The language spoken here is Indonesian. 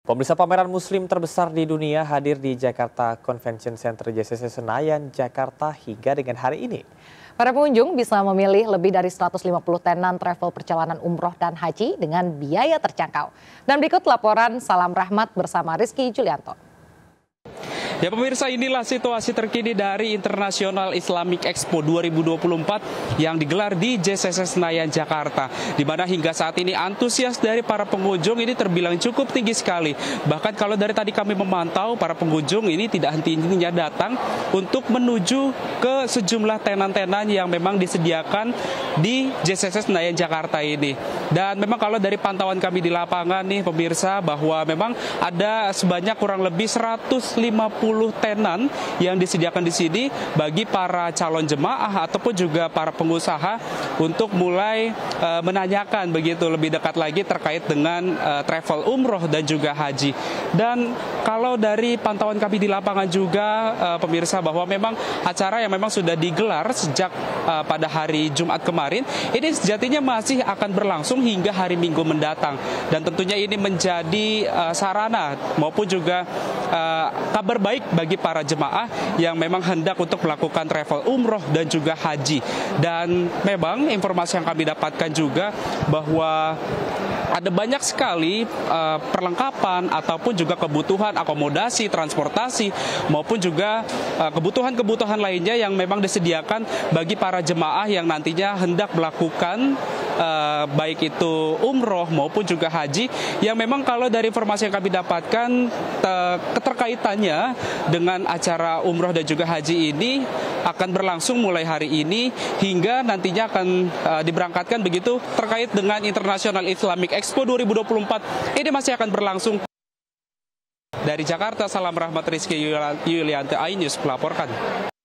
Pemirsa, pameran muslim terbesar di dunia hadir di Jakarta Convention Center JCC Senayan, Jakarta hingga dengan hari ini. Para pengunjung bisa memilih lebih dari 150 tenan travel perjalanan umroh dan haji dengan biaya terjangkau. Dan berikut laporan Salam Rahmat bersama Rizky Julianto. Ya pemirsa, inilah situasi terkini dari International Islamic Expo 2024 yang digelar di JCC Senayan, Jakarta. Di mana hingga saat ini antusias dari para pengunjung ini terbilang cukup tinggi sekali. Bahkan kalau dari tadi kami memantau, para pengunjung ini tidak henti-hentinya datang untuk menuju ke sejumlah tenan-tenan yang memang disediakan di JCC Senayan, Jakarta ini. Dan memang kalau dari pantauan kami di lapangan nih pemirsa, bahwa memang ada sebanyak kurang lebih 150 tenan yang disediakan di sini bagi para calon jemaah ataupun juga para pengusaha untuk mulai menanyakan begitu lebih dekat lagi terkait dengan travel umroh dan juga haji. Dan kalau dari pantauan kami di lapangan juga pemirsa, bahwa memang acara yang memang sudah digelar sejak pada hari Jumat kemarin ini sejatinya masih akan berlangsung hingga hari Minggu mendatang. Dan tentunya ini menjadi sarana maupun juga kabar baik bagi para jemaah yang memang hendak untuk melakukan travel umroh dan juga haji. Dan memang informasi yang kami dapatkan juga bahwa ada banyak sekali perlengkapan ataupun juga kebutuhan akomodasi, transportasi maupun juga kebutuhan-kebutuhan lainnya yang memang disediakan bagi para jemaah yang nantinya hendak melakukan baik itu umroh maupun juga haji, yang memang kalau dari informasi yang kami dapatkan keterkaitannya dengan acara umroh dan juga haji ini akan berlangsung mulai hari ini hingga nantinya akan diberangkatkan begitu terkait dengan International Islamic Expo 2024 ini masih akan berlangsung. Dari Jakarta, Salam Rahmat, Rizky Julianto, iNews melaporkan.